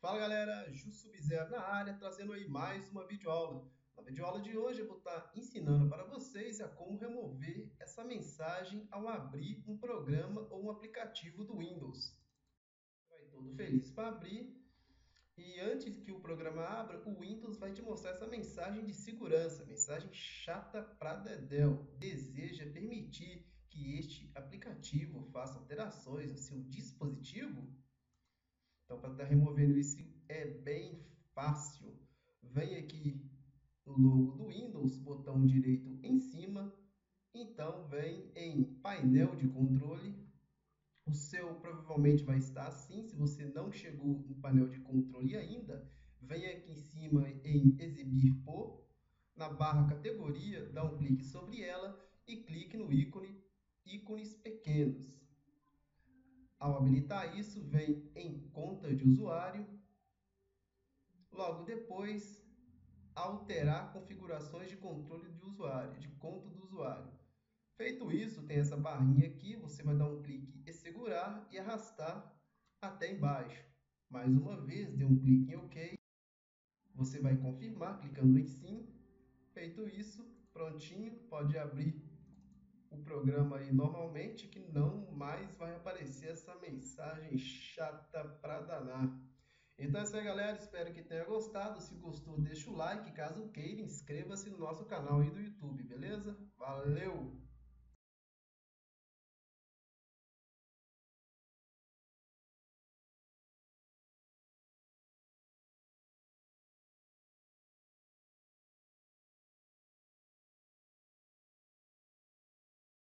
Fala galera, Ju Sub-Zero na área, trazendo aí mais uma videoaula. Na videoaula de hoje eu vou estar ensinando para vocês a como remover essa mensagem ao abrir um programa ou um aplicativo do Windows. Vai todo feliz para abrir e antes que o programa abra, o Windows vai te mostrar essa mensagem de segurança, mensagem chata pra dedéu. Deseja permitir que este aplicativo faça alterações no seu dispositivo? Então, para estar removendo isso é bem fácil. Vem aqui no logo do Windows, botão direito em cima. Então, vem em painel de controle. O seu provavelmente vai estar assim. Se você não chegou no painel de controle ainda, vem aqui em cima em exibir por. Na barra categoria, dá um clique sobre ela e clique no ícone ícones pequenos. Ao habilitar isso, vem em conta de usuário. Logo depois, alterar configurações de controle de usuário, de conta do usuário. Feito isso, tem essa barrinha aqui, você vai dar um clique em segurar e arrastar até embaixo. Mais uma vez, dê um clique em OK. Você vai confirmar clicando em sim. Feito isso, prontinho, pode abrir o programa aí normalmente, que não mais vai aparecer essa mensagem chata pra danar. Então é isso aí, galera. Espero que tenha gostado. Se gostou, deixa o like. Caso queira, inscreva-se no nosso canal aí do YouTube, beleza? Valeu!